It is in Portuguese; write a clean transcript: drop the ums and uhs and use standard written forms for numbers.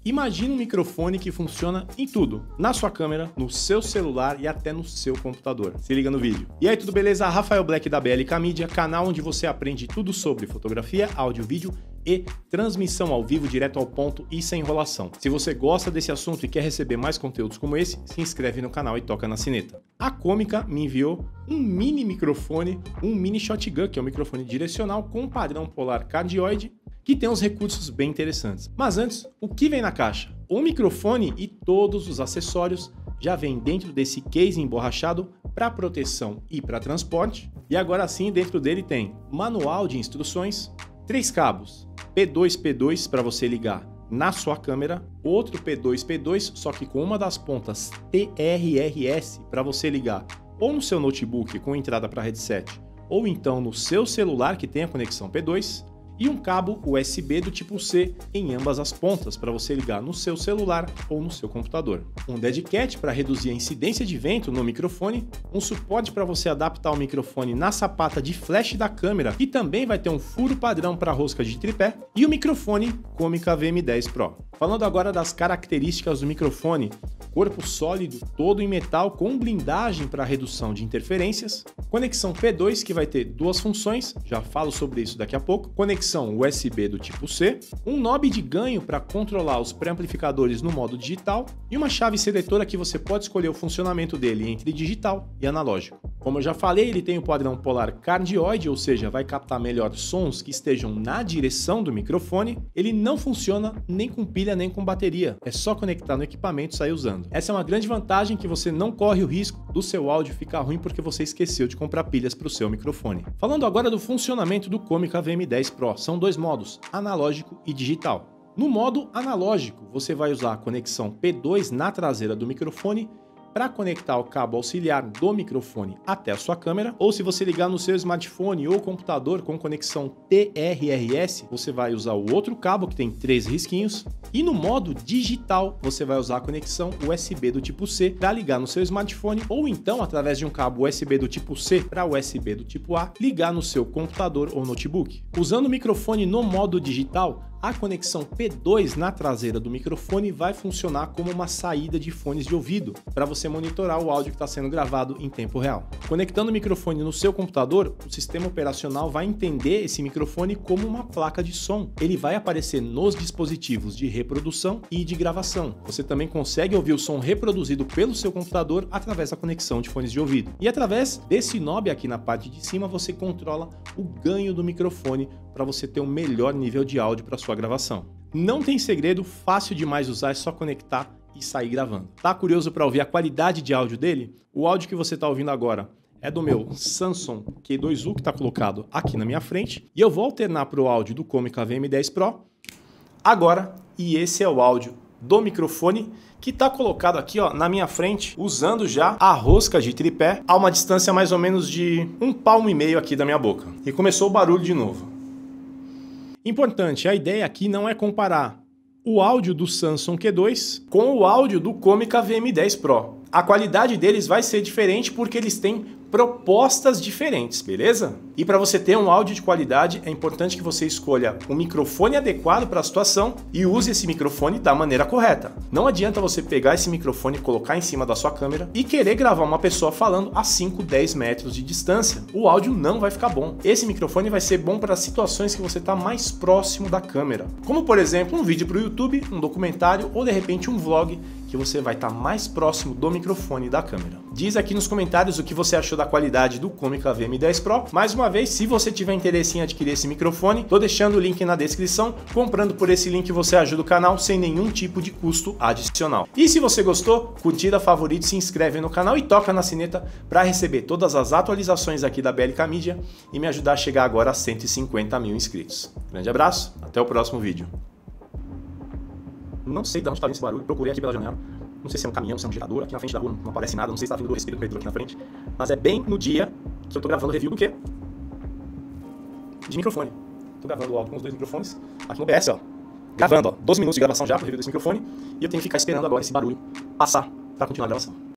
Imagina um microfone que funciona em tudo, na sua câmera, no seu celular e até no seu computador. Se liga no vídeo. E aí, tudo beleza? Rafael Black da BLK Media, canal onde você aprende tudo sobre fotografia, áudio, vídeo e transmissão ao vivo, direto ao ponto e sem enrolação. Se você gosta desse assunto e quer receber mais conteúdos como esse, se inscreve no canal e toca na sineta. A Komica me enviou um mini microfone, um mini shotgun, que é um microfone direcional com padrão polar cardioide, que tem uns recursos bem interessantes. Mas antes, o que vem na caixa? O microfone e todos os acessórios já vem dentro desse case emborrachado para proteção e para transporte. E agora sim, dentro dele tem manual de instruções, 3 cabos P2P2 para você ligar na sua câmera, outro P2P2, só que com uma das pontas TRRS para você ligar ou no seu notebook com entrada para headset, ou então no seu celular que tem a conexão P2, e um cabo USB do tipo C em ambas as pontas para você ligar no seu celular ou no seu computador. Um dead cat para reduzir a incidência de vento no microfone, um suporte para você adaptar o microfone na sapata de flash da câmera, que também vai ter um furo padrão para rosca de tripé, e o microfone Komica VM10 Pro. Falando agora das características do microfone: corpo sólido, todo em metal com blindagem para redução de interferências, conexão P2 que vai ter 2 funções, já falo sobre isso daqui a pouco, conexão USB do tipo C, um knob de ganho para controlar os pré-amplificadores no modo digital e uma chave seletora que você pode escolher o funcionamento dele entre digital e analógico. Como eu já falei, ele tem o padrão polar cardioide, ou seja, vai captar melhor sons que estejam na direção do microfone. Ele não funciona nem com pilha nem com bateria, é só conectar no equipamento e sair usando. Essa é uma grande vantagem, que você não corre o risco do seu áudio ficar ruim porque você esqueceu de comprar pilhas para o seu microfone. Falando agora do funcionamento do Komica VM10 Pro, são 2 modos, analógico e digital. No modo analógico, você vai usar a conexão P2 na traseira do microfone para conectar o cabo auxiliar do microfone até a sua câmera, ou se você ligar no seu smartphone ou computador com conexão TRRS, você vai usar o outro cabo que tem 3 risquinhos, e no modo digital você vai usar a conexão USB do tipo C para ligar no seu smartphone, ou então através de um cabo USB do tipo C para USB do tipo A, ligar no seu computador ou notebook. Usando o microfone no modo digital, a conexão P2 na traseira do microfone vai funcionar como uma saída de fones de ouvido, para você monitorar o áudio que está sendo gravado em tempo real. Conectando o microfone no seu computador, o sistema operacional vai entender esse microfone como uma placa de som. Ele vai aparecer nos dispositivos de reprodução e de gravação. Você também consegue ouvir o som reproduzido pelo seu computador através da conexão de fones de ouvido. E através desse knob aqui na parte de cima, você controla o ganho do microfone para você ter um melhor nível de áudio para sua gravação. Não tem segredo, fácil demais usar, é só conectar e sair gravando. Tá curioso para ouvir a qualidade de áudio dele? O áudio que você está ouvindo agora é do meu Samson Q2U, que está colocado aqui na minha frente, e eu vou alternar para o áudio do Komica VM10 Pro agora, e esse é o áudio do microfone que está colocado aqui, ó, na minha frente, usando já a rosca de tripé a uma distância mais ou menos de 1,5 palmo aqui da minha boca. E começou o barulho de novo. Importante, a ideia aqui não é comparar o áudio do Samson Q2 com o áudio do Komica VM10 Pro. A qualidade deles vai ser diferente porque eles têm propostas diferentes, beleza? E para você ter um áudio de qualidade, é importante que você escolha um microfone adequado para a situação e use esse microfone da maneira correta. Não adianta você pegar esse microfone e colocar em cima da sua câmera e querer gravar uma pessoa falando a 5, 10 metros de distância. O áudio não vai ficar bom. Esse microfone vai ser bom para situações que você está mais próximo da câmera, como por exemplo um vídeo para o YouTube, um documentário ou de repente um vlog, que você vai estar mais próximo do microfone e da câmera. Diz aqui nos comentários o que você achou da qualidade do Komica VM10 Pro. Mais uma vez, se você tiver interesse em adquirir esse microfone, tô deixando o link na descrição. Comprando por esse link você ajuda o canal sem nenhum tipo de custo adicional. E se você gostou, curtida, favorito, se inscreve no canal e toca na sineta para receber todas as atualizações aqui da BLK Media e me ajudar a chegar agora a 150 mil inscritos. Grande abraço, até o próximo vídeo. Não sei de onde está vindo esse barulho, procurei aqui pela janela. Não sei se é um caminhão, se é um gerador. Aqui na frente da rua não aparece nada, não sei se está vindo do respiro do metrô aqui na frente. Mas é bem no dia que eu tô gravando review do quê? De microfone. Tô gravando o áudio com os 2 microfones aqui no OBS, ó. Gravando, ó. 12 minutos de gravação já pro review desse microfone. E eu tenho que ficar esperando agora esse barulho passar para continuar a gravação.